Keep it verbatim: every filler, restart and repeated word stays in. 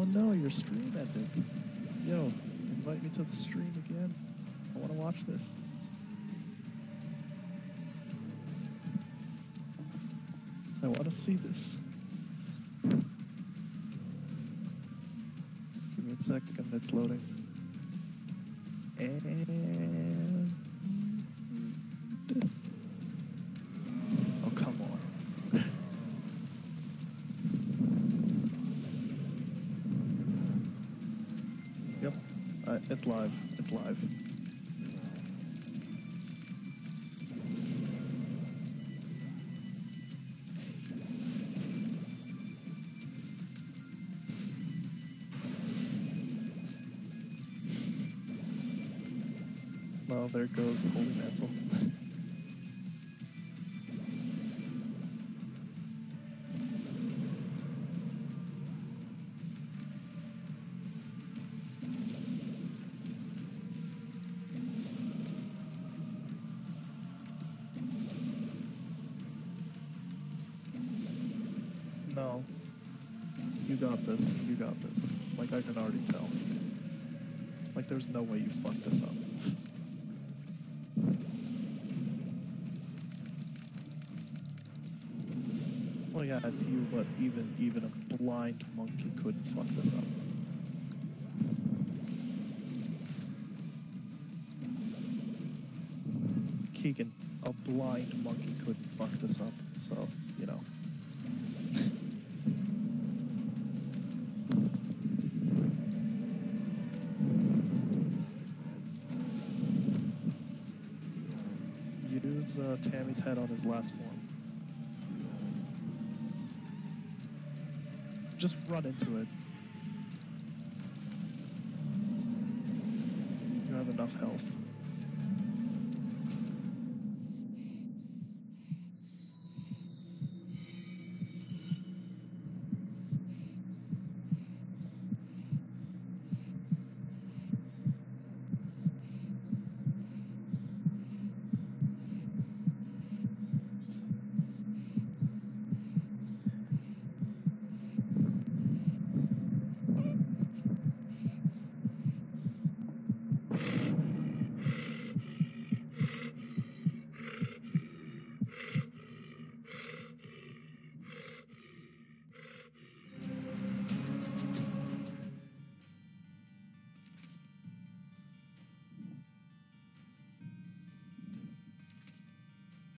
no, your stream ended. Yo, invite me to the stream again. I want to watch this. I want to see this. Give me a second, it's loading. And... oh, come on. Yep, uh, it's live, it's live. Well, there goes Holy Mantle. No. You got this. You got this. Like, I can already tell. Like, there's no way you fucked this up. Well, yeah, it's you, but even even a blind monkey couldn't fuck this up. Keegan, a blind monkey couldn't fuck this up, so, you know. Use uh, Tammy's head on his last form. Just run into it. You have enough health.